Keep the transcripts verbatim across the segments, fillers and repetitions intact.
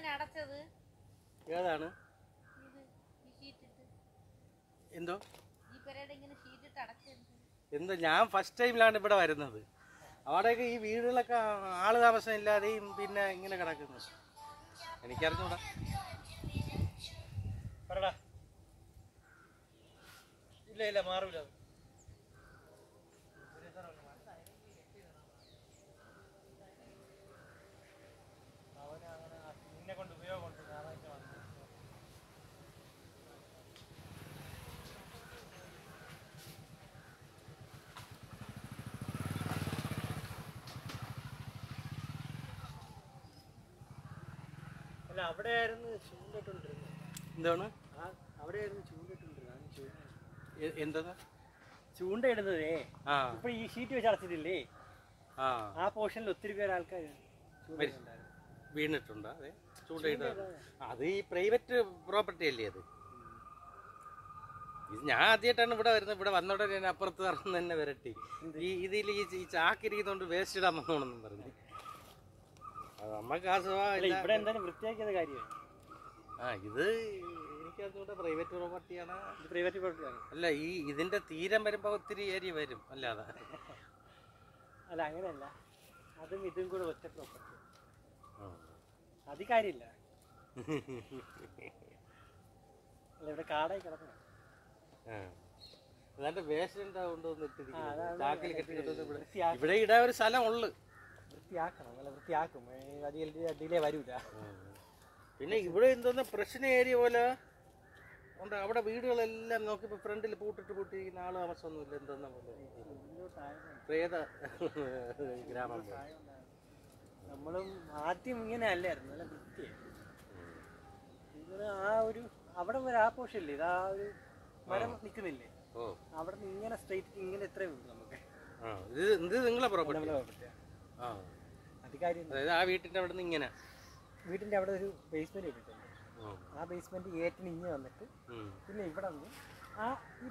ഏതാണ് എന്തോ എന്തോ ഞാൻ ഫസ്റ്റ് ടൈമിലാണ് ഇവിടെ വരുന്നത്. അവിടെയൊക്കെ ഈ വീടുകളൊക്കെ ആള് താമസം ഇല്ലാതെയും പിന്നെ ഇങ്ങനെ കിടക്കുന്നു. എനിക്കറിഞ്ഞൂടാ. ഇല്ല ഇല്ല മാറൂല. നിന്നെ കൊണ്ട് ഉപയോഗം ഉണ്ട്. അല്ല അവിടെയായിരുന്നു ചൂണ്ടിട്ടുണ്ടിരുന്നത്. എന്താണ് അവിടെയായിരുന്നു ചൂണ്ടിട്ടുണ്ടിരുന്നത്. എന്താ ചൂണ്ടയിടുന്നതേ? ഇപ്പൊ ഈ ഷീറ്റ് വെച്ച് അടച്ചിട്ടില്ലേ, ആ പോർഷനിൽ ഒത്തിരി പേര് ആൾക്കാർ വീണിട്ടുണ്ട്. അതെ ചൂണ്ടയിട്ട അത് ഈ പ്രൈവറ്റ് പ്രോപ്പർട്ടി അല്ലേ അത്. ഇത് ഞാൻ ആദ്യമായിട്ടാണ് ഇവിടെ വരുന്നത്. ഇവിടെ വന്നോടെ അപ്പുറത്ത് ഇറങ്ങുന്ന തന്നെ വരട്ടി ഈ ഇതിൽ ഈ ചാക്കിരിക്കുന്നോണ്ട് വേസ്റ്റ് ഇടാൻ വന്നോണെന്നും പറഞ്ഞു. നമുക്ക് ആ ഇവിടെ എന്തായാലും വൃത്തിയാക്കിയത് കാര്യമാണ്. ആ ഇത് എനിക്കറിഞ്ഞൂടെ പ്രൈവറ്റ് പ്രോപ്പർട്ടിയാണ്. പ്രൈവറ്റ് പ്രോപ്പർട്ടിയാണ്. അല്ല ഈ ഇതിന്റെ തീരം വരുമ്പോ ഒത്തിരി ഏരിയ വരും. അല്ലാതെ അല്ല അങ്ങനെയല്ല, അതും ഇതും കൂടെ ഒറ്റ പ്രോപ്പർട്ടി. അത് കാര്യമില്ല. അല്ല ഇവിടെ കാടായി കിടക്കണം. അതാണ്ട് വേസ്റ്റ് ചാക്കിൽ കെട്ടി ഇവിടെ ഇടാൻ ഒരു സ്ഥലം ഉള്ളു. വൃത്തിയാക്കണം, നല്ല വൃത്തിയാക്കും. അതിലേ വരൂല. പിന്നെ ഇവിടെ എന്തോന്ന് പ്രശ്ന ഏരിയ പോലെ ഉണ്ട്. അവിടെ വീടുകളെല്ലാം നോക്കിയപ്പോ ഫ്രണ്ടിൽ പൂട്ടിട്ട് പൂട്ടിയിരിക്കുന്ന ആള് താമസമൊന്നുമില്ല. എന്തോന്ന പ്രേത ഗ്രാമം. നമ്മളും ആദ്യം ഇങ്ങനെ അല്ലായിരുന്നു, നല്ല വൃത്തിയായി. ഇവിടെ ആ ഒരു അവിടെ വരെ ആ പോഷല്ലേ, ഇത് ആ ഒരു മരം നിൽക്കുന്നില്ലേ, അവിടെ നിന്ന് ഇങ്ങനെ സ്ട്രൈറ്റ് ഇങ്ങനെ എത്രയേ ഉള്ളൂ നമുക്ക്. ഇത് നിങ്ങളെ പ്രോപ്പർട്ടി. അത് കാര്യം ആ വീട്ടിന്റെ അവിടെ നിന്ന് ഇങ്ങനെ വീട്ടിന്റെ അവിടെ ഒരു ബേസ്മെന്റ് ഇട്ടിട്ടുണ്ട്. ആ ബേസ്മെന്റ് ഏറ്റിന് ഇങ്ങനെ വന്നിട്ട് പിന്നെ ഇവിടെ വന്ന് ആ ഈ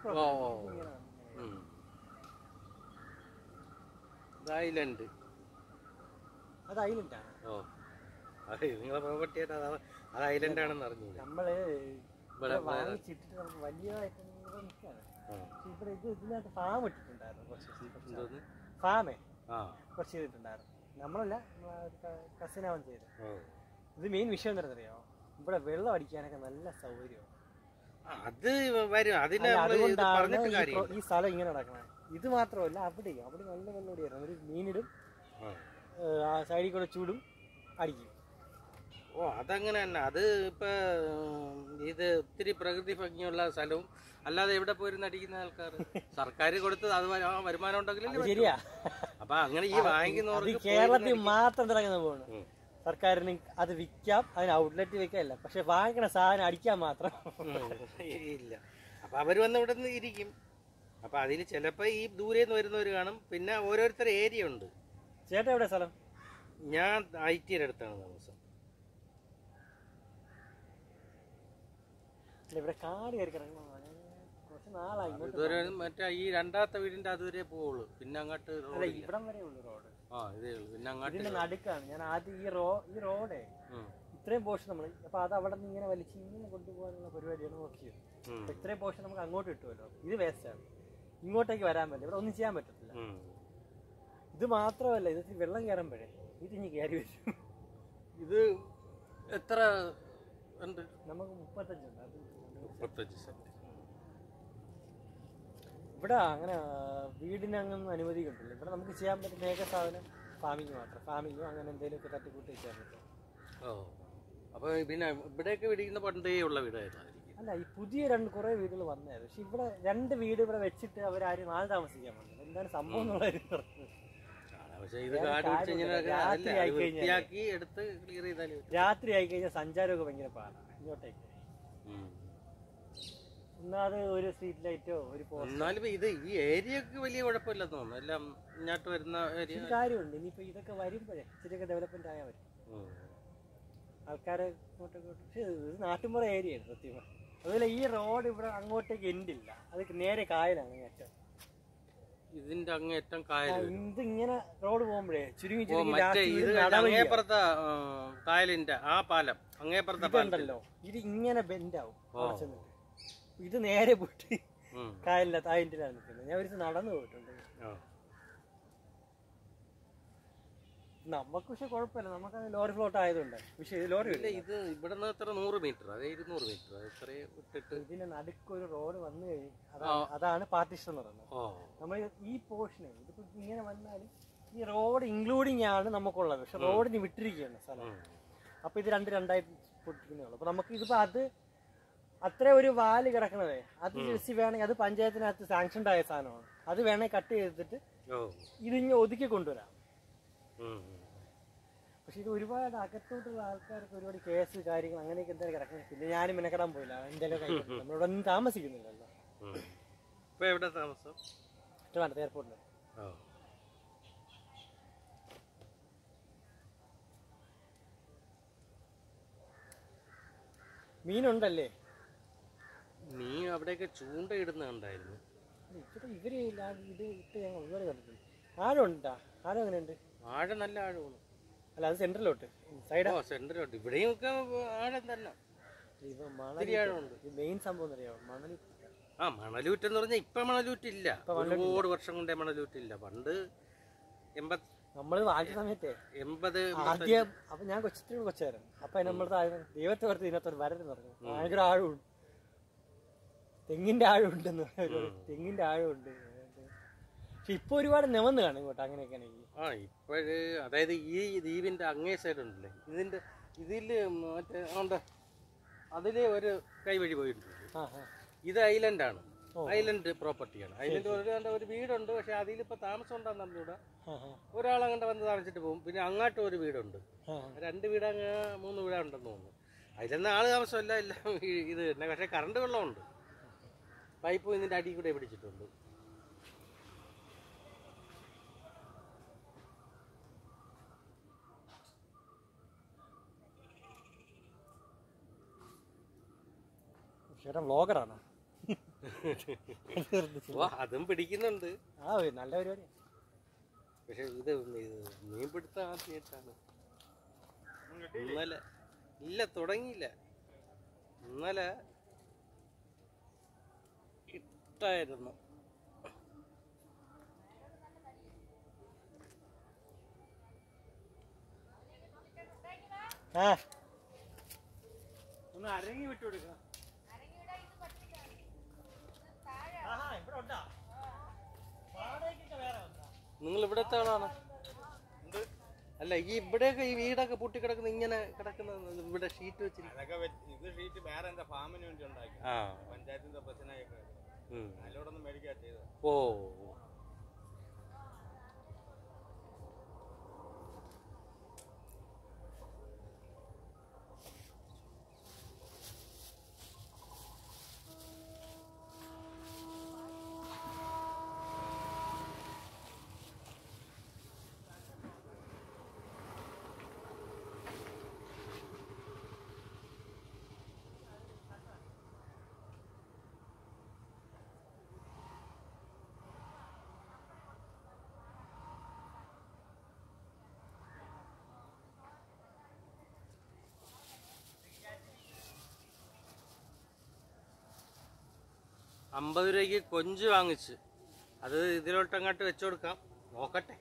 ഐലൻഡ് അത് ഐലൻഡാണ്. ഓ അതെ നിങ്ങളെ പ്രോപ്പർട്ടി ആയിട്ട് അത് ഐലൻഡ് ആണെന്ന് അറിഞ്ഞു. നമ്മള് വാങ്ങിച്ചിട്ടിട്ട് നമുക്ക് വലിയതായിട്ട് നിൽക്കാണ്. ഇവിടെ ഇത് ഇതിനകത്ത് ഫാം ഇട്ടിട്ടുണ്ടായിരുന്നു. കുറച്ച് ഫാമേ കുറച്ച് ചെയ്തിട്ടുണ്ടായിരുന്നു. നമ്മളല്ല, കസിനാവൻ ചെയ്ത്. ഇത് മെയിൻ വിഷയം എന്താ അറിയാമോ, ഇവിടെ വെള്ളം അടിക്കാനൊക്കെ നല്ല സൗകര്യമാണ്. അത് വരും. അതുകൊണ്ടാണ് ഈ സ്ഥലം ഇങ്ങനെ നടക്കണം. ഇത് മാത്രമല്ല അവിടെ അവിടെ നല്ല വെള്ളം ഓടിയായിരുന്നു. ഒരു മീനിടും, സൈഡിൽ കൂടെ ചൂടും അടിക്കും. ഓ അതങ്ങനെ തന്നെ. അത് ഇപ്പൊ ഇത് ഒത്തിരി പ്രകൃതി ഭംഗിയുള്ള സ്ഥലവും അല്ലാതെ എവിടെ പോയിരുന്ന് അടിക്കുന്ന ആൾക്കാർ സർക്കാർ കൊടുത്തത് അത് വരുമാനം ഉണ്ടെങ്കിലും ശരിയാ. അപ്പൊ അങ്ങനെ ഈ വാങ്ങിക്കുന്നവർക്ക് കേരളത്തിൽ മാത്രം തുടങ്ങുന്ന പോകണം. സർക്കാരിന് അത് വിൽക്കാം, അതിന് ഔട്ട്ലെറ്റ് വെക്കാനല്ല, പക്ഷെ വാങ്ങിക്കണ സാധനം അടിക്കാൻ മാത്രം ഇല്ല. അപ്പൊ അവര് വന്ന് ഇവിടെ നിന്ന് ഇരിക്കും. അപ്പൊ അതിന് ചിലപ്പോ ഈ ദൂരെ നിന്ന് വരുന്നവർ കാണും. പിന്നെ ഓരോരുത്തരുടെ ഏരിയ ഉണ്ട്. ചേട്ടാ എവിടെ സ്ഥലം? ഞാൻ ഐ ടിയുടെ അടുത്താണ് താമസം. ഇവിടെ കാട് കയറി കിടക്കണം. കുറച്ച് നാളായി. ഇതുവരെ മറ്റേ ഈ രണ്ടാമത്തെ വീടിന്റെ അതുവരെ പോവുള്ളൂ. പിന്നെ അങ്ങോട്ട് ഇവിടം വരെ ഉള്ളു റോഡ്. ആ ഇതേ ഉള്ളു. പിന്നെ അങ്ങോട്ട് നടുക്കാണ്. ഞാൻ ആദ്യം ഈ റോ ഈ റോഡേ ഇത്രയും പോർഷൻ നമ്മൾ അപ്പൊ അത് അവിടെ നിന്ന് ഇങ്ങനെ വലിച്ച് ഇങ്ങനെ കൊണ്ടുപോകാനുള്ള പരിപാടിയാണ് നോക്കിയത്. അപ്പൊ ഇത്രയും പോർഷൻ നമുക്ക് അങ്ങോട്ട് കിട്ടുമല്ലോ. ഇത് വേസ്റ്റാണ്. ഇങ്ങോട്ടേക്ക് വരാൻ പറ്റില്ല. ഇവിടെ ഒന്നും ചെയ്യാൻ പറ്റത്തില്ല. ഇത് മാത്രമല്ല, ഇത് വെള്ളം കയറുമ്പോഴേ ഇത് ഇനി കയറി വരും. ഇത് എത്ര ഉണ്ട്? നമുക്ക് മുപ്പത്തഞ്ചുണ്ട്. അത് മുപ്പത്തഞ്ച് സെന്റ്. ഇവിടെ അങ്ങനെ വീടിന് അങ്ങനെ അനുമതി കിട്ടില്ല. ഇവിടെ നമുക്ക് ചെയ്യാൻ പറ്റുന്ന ഏക സാധനം ഫാമിങ് മാത്രം. ഫാമിങ്ങോ അങ്ങനെ എന്തെങ്കിലുമൊക്കെ തട്ടിക്കൂട്ടി ചെയ്യാൻ പറ്റും. ഓ അപ്പൊ പിന്നെ ഇവിടെയൊക്കെ വീടിക്കുന്ന പണ്ടേ ഉള്ള വീടായിരുന്നു. അല്ല ഈ പുതിയ രണ്ട് കുറെ വീടുകൾ വന്നായിരുന്നു. പക്ഷെ ഇവിടെ രണ്ട് വീട് ഇവിടെ വെച്ചിട്ട് അവരാരും നാളെ താമസിക്കാൻ പറ്റില്ല. എന്താണ് സംഭവം എന്നുള്ളത് രാത്രി ആയി കഴിഞ്ഞാൽ സഞ്ചാരമൊക്കെ ഭയങ്കര പാടാണ് ഇങ്ങോട്ടേക്ക്. ഒന്നാമത് ഒരു സ്ട്രീറ്റ് ലൈറ്റോ ഒരു എന്നാലും ഇത് ഈ ഏരിയക്ക് വലിയ കുഴപ്പമില്ലെന്ന് തോന്നുന്നു. എല്ലാം ഇങ്ങോട്ട് വരുന്ന കാര്യമുണ്ട്. ഇനിയിപ്പോ ഇതൊക്കെ വരുമ്പോഴേ ഇച്ചിരിയൊക്കെ ഡെവലപ്മെന്റ് ആയാൽ പറ്റും. ആൾക്കാരെ ഇങ്ങോട്ടൊക്കെ. പക്ഷെ ഇത് നാട്ടുമ്പുറ ഏരിയയാണ് സത്യമായി. അതുപോലെ ഈ റോഡ് ഇവിടെ അങ്ങോട്ടേക്ക് എൻഡില്ല. അത് നേരെ കായലാണ് ഏറ്റവും. ഇതിന്റെ അങ്ങേറ്റം കായൽ ഇതിങ്ങനെ റോഡ് പോകുമ്പോഴേ ചുരുങ്ങി അങ്ങേപ്പുറത്തെ കായലിന്റെ ആ പാലം അങ്ങേപ്പുറത്തെ ഉണ്ടല്ലോ ഇത് ഇങ്ങനെ ബെൻഡാവും. ഇത് നേരെ പോയിട്ട് കായലിന്റെ തായന്റിലാണ് നിൽക്കുന്നത്. ഞാൻ ഒരു നടന്നു പോയിട്ടുണ്ട്. നമുക്ക് പക്ഷെ കുഴപ്പമില്ല, നമുക്ക് ലോറി ഫ്ലോട്ട് ആയതുകൊണ്ട്. പക്ഷെ ഇത് ലോറി ഇല്ല, ഇത് ഇവിടെ നിന്ന് എത്ര നൂറ് മീറ്റർ അതെ ഇരുന്നൂറ് മീറ്റർ ഇത്രയും വിട്ടിട്ട് ഇതിന് നടുക്കൊരു റോഡ് വന്നു കഴിഞ്ഞു. അതാണ് പാർട്ടീഷൻ എന്ന് പറയുന്നത്. നമ്മൾ ഈ പോർഷന് ഇതിപ്പോ ഇങ്ങനെ വന്നാലും ഈ റോഡ് ഇൻക്ലൂഡിങ് ആണ് നമുക്കുള്ളത്. പക്ഷെ റോഡിന് വിട്ടിരിക്കുകയാണ് സ്ഥലം. അപ്പൊ ഇത് രണ്ട് രണ്ടായി പൊട്ടിക്കുന്നേ ഉള്ളൂ. അപ്പൊ നമുക്ക് ഇതിപ്പോ അത് അത്ര ഒരു വാല് കിടക്കണതേ അത് ജസ്റ്റ് വേണമെങ്കിൽ അത് പഞ്ചായത്തിനകത്ത് സാങ്ഷൻഡ് ആയ സാധനമാണ്. അത് വേണമെങ്കിൽ കട്ട് ചെയ്തിട്ട് ഇതിങ്ങനെ ഒതുക്കി കൊണ്ടുവരാം. പക്ഷെ ഇത് ഒരുപാട് അകത്തോട്ടുള്ള ആൾക്കാർക്ക് ഒരുപാട് കേസ് കാര്യങ്ങൾ അങ്ങനെയൊക്കെ എന്തായാലും കിടക്കുന്നത്. പിന്നെ ഞാനും മെനക്കെടാൻ പോയില്ല, എന്തായാലും നമ്മളിവിടെ ഒന്നും താമസിക്കുന്നില്ലല്ലോ. എയർപോർട്ടിൽ മീനുണ്ടല്ലേ? മീൻ അവിടെയൊക്കെ ചൂണ്ടയിടുന്നുണ്ടായിരുന്നു. ഇവര് ഇത് ഇട്ട് ഞങ്ങൾ ഒരുപാട് കണ്ടിട്ടുണ്ട്. ആഴം ഉണ്ടാ? ആഴം എങ്ങനെയുണ്ട്? ആഴം നല്ല ആഴമാണ്. അല്ല അത് സെന്ററിലോട്ട് സൈഡോ? സെന്ററിലോട്ട് ഇവിടെയും ഒക്കെ ആഴം തന്നെ. മെയിൻ സംഭവം അറിയാമോ? മണൽ. ആ മണലൂറ്റെന്ന് പറഞ്ഞാൽ ഇപ്പൊ മണലൂറ്റില്ല, ഒരുപാട് വർഷം കൊണ്ടേ മണലൂറ്റില്ല. പണ്ട് എൺപത് നമ്മള് വാങ്ങിയ സമയത്തെ എൺപത് ആദ്യം അപ്പൊ ഞാൻ കൊച്ചിട്ട് കൊച്ചായിരുന്നു. അപ്പൊ നമ്മൾ ദൈവത്തെ ഓർത്ത് ഇതിനകത്തൊരു വരരെന്ന് പറഞ്ഞു. ഭയങ്കര ആഴമുണ്ട്, തെങ്ങിന്റെ ആഴമുണ്ടെന്ന് പറഞ്ഞു. തെങ്ങിന്റെ ആഴമുണ്ട്. പക്ഷെ ഇപ്പൊ ഒരുപാട് നിവന്ന് കാണും ഇങ്ങോട്ട് അങ്ങനെയൊക്കെ ആണെങ്കിൽ. ആ ഇപ്പോഴ് അതായത് ഈ ദ്വീപിന്റെ അങ്ങേ സൈഡ് ഉണ്ടല്ലേ, ഇതിന്റെ ഇതില് മറ്റേ ഉണ്ട് അതില് ഒരു കൈവഴി പോയിട്ടുണ്ട്. ഇത് ഐലൻഡാണ്, ഐലൻഡ് പ്രോപ്പർട്ടിയാണ്. ഐലൻഡ് ഒരു ഒരു വീടുണ്ട്. പക്ഷെ അതിലിപ്പോ താമസം ഉണ്ടാന്ന് പറഞ്ഞൂടാ. ഒരാളങ്ങോട്ട് വന്ന് താമസിച്ചിട്ട് പോകും. പിന്നെ അങ്ങോട്ടും ഒരു വീടുണ്ട്. രണ്ട് വീട് അങ്ങ് മൂന്ന് വീടുണ്ടെന്ന് തോന്നുന്നു. അതിലൊന്നും ആള് താമസമല്ല, എല്ലാം ഇത് തന്നെ. പക്ഷെ കറണ്ട് വെള്ളമുണ്ട്. പൈപ്പ് ഇതിന്റെ അടി കൂടെ പിടിച്ചിട്ടുണ്ട്. ചേട്ടൻ വ്ളോഗറാണ്. അതും പിടിക്കുന്നുണ്ട്. ആ നല്ല പരിപാടി. പക്ഷെ ഇത് മീൻ പിടുത്തം ആദ്യമായിട്ടാണ്. ഇന്നലെ ഇല്ല തുടങ്ങിയില്ല. ഇന്നലെ ഇട്ടായിരുന്നു. ആ ഒന്ന് അരങ്ങി വിട്ടു കൊടുക്കാം. നിങ്ങൾ ഇവിടത്തെ ആളാണ്? അല്ല ഈ ഇവിടെയൊക്കെ ഈ വീടൊക്കെ പൊട്ടിക്കിടക്കുന്ന ഇങ്ങനെ കിടക്കുന്ന ഇവിടെ ഷീറ്റ് വെച്ചിരിക്കും. ഇത് ഷീറ്റ് വേറെ എന്താ ഫാമിന് വേണ്ടി ഉണ്ടാക്കി. പഞ്ചായത്തിന്റെ പ്രശ്നമൊക്കെ അതിലോടൊന്നും മേടിക്കാ ചെയ്തത്. ഓ അമ്പത് രൂപയ്ക്ക് കൊഞ്ച് വാങ്ങിച്ച് അത് ഇതിലോട്ടങ്ങോട്ട് വെച്ചു കൊടുക്കാം. നോക്കട്ടെ.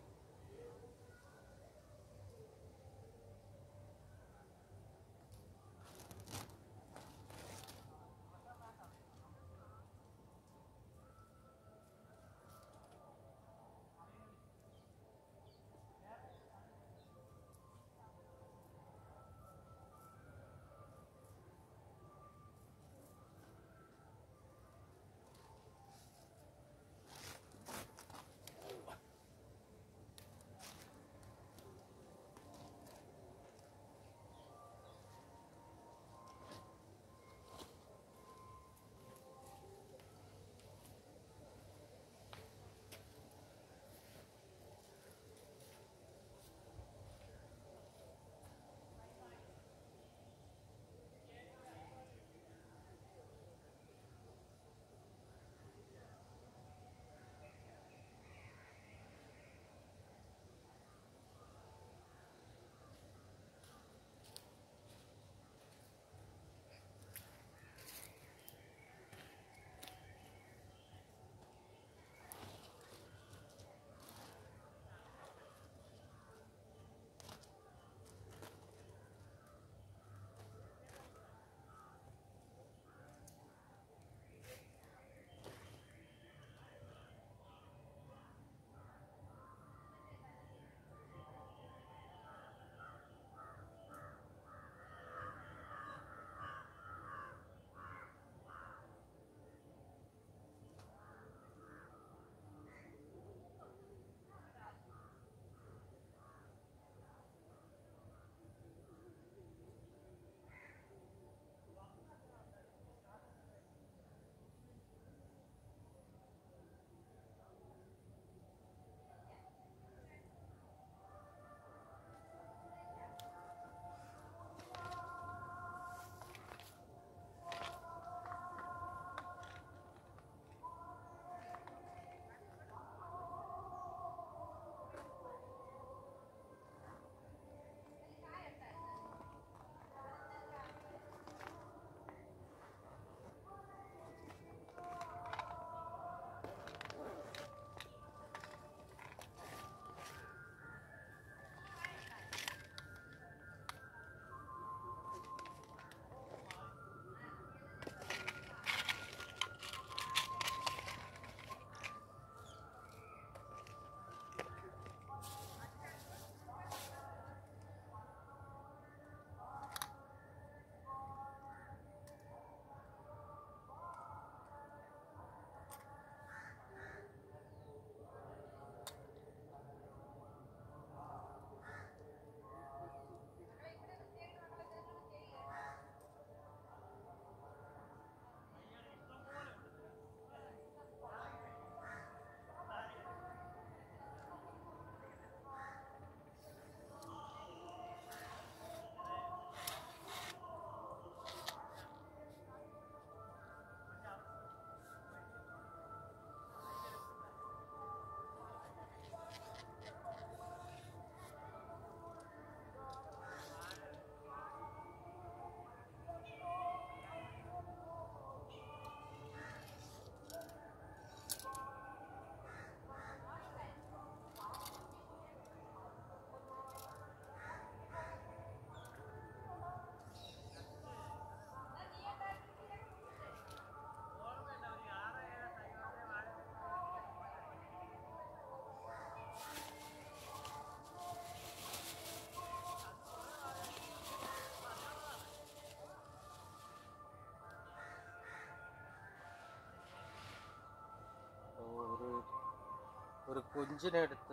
ഒരു കുഞ്ചിനെ എടുത്ത്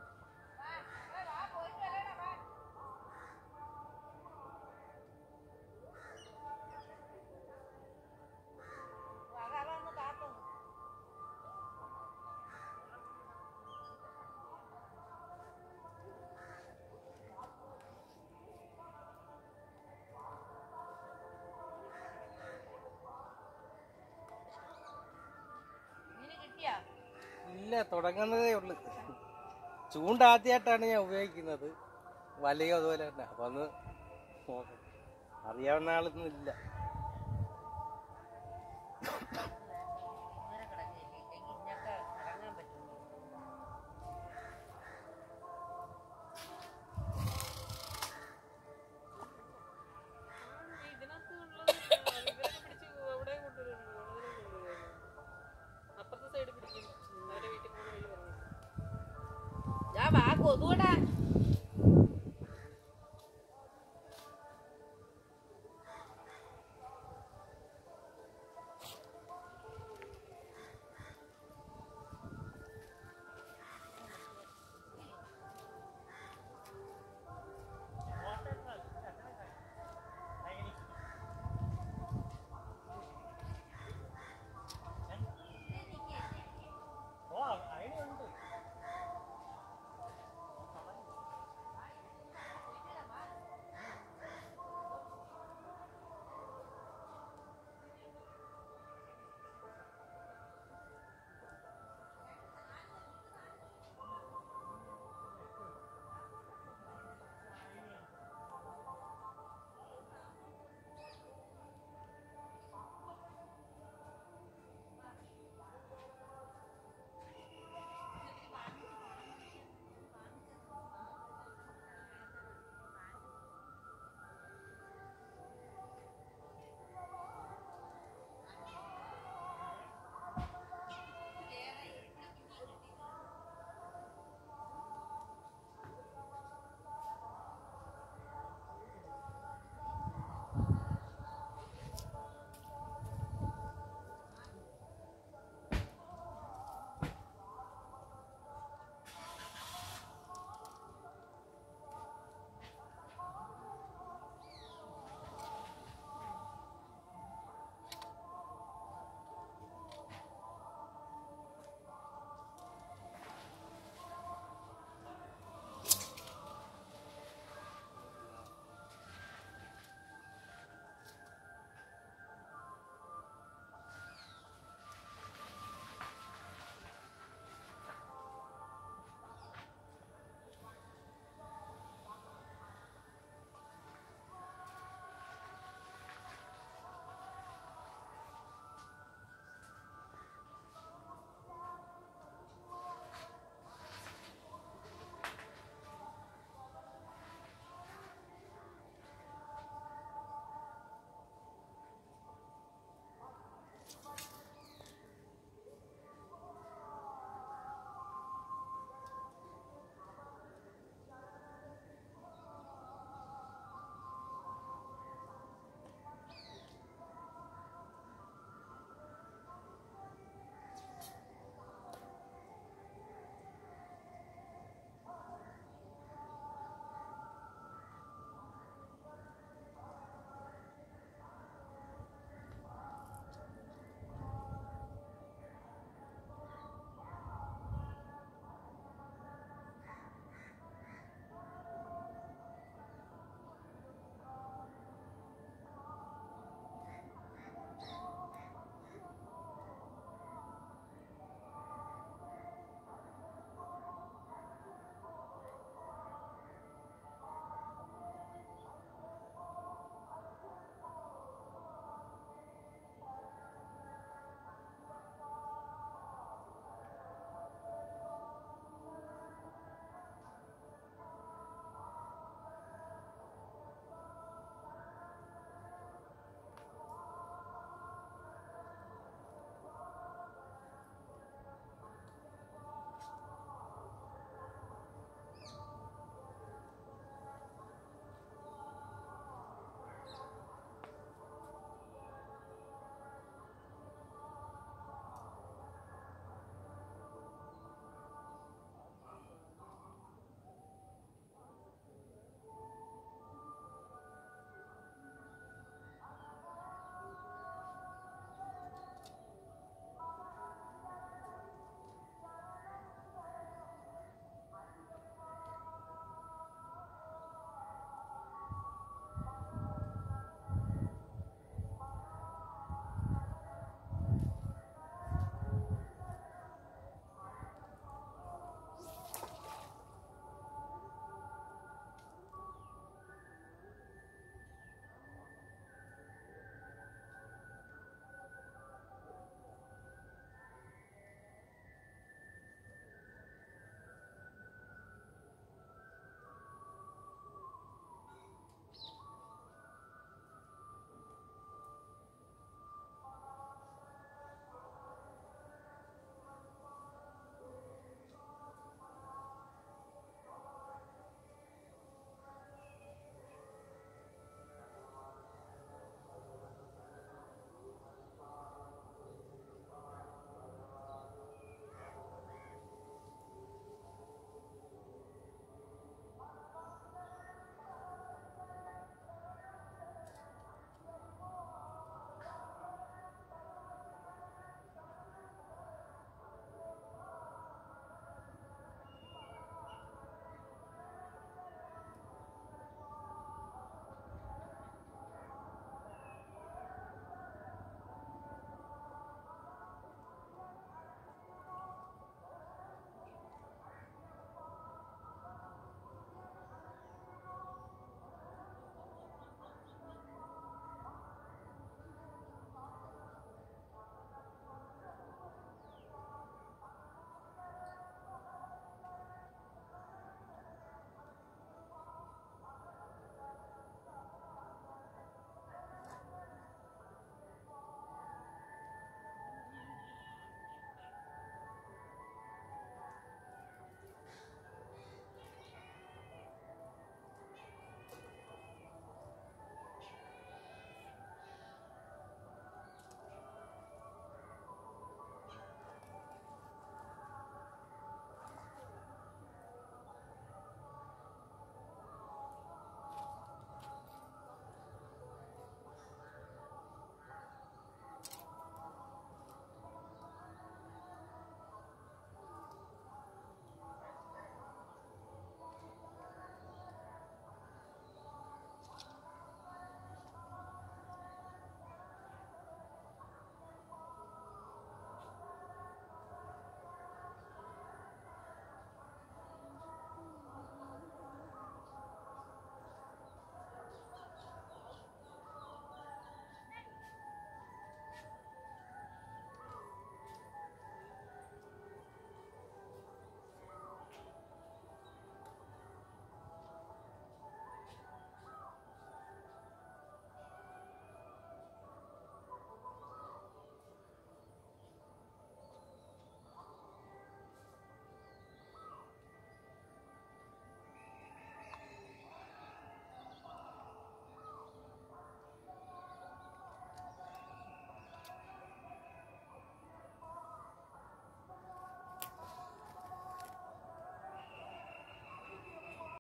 ഇല്ല, തുടങ്ങുന്നതേ ഉള്ളു. ചൂണ്ട ആദ്യമായിട്ടാണ് ഞാൻ ഉപയോഗിക്കുന്നത്. വലയോ അതുപോലെ തന്നെ. അപ്പൊ ഒന്ന് നോക്കാം. അറിയാവുന്ന ആളൊന്നും ഇല്ല. Ya va, കൊതുകടാ.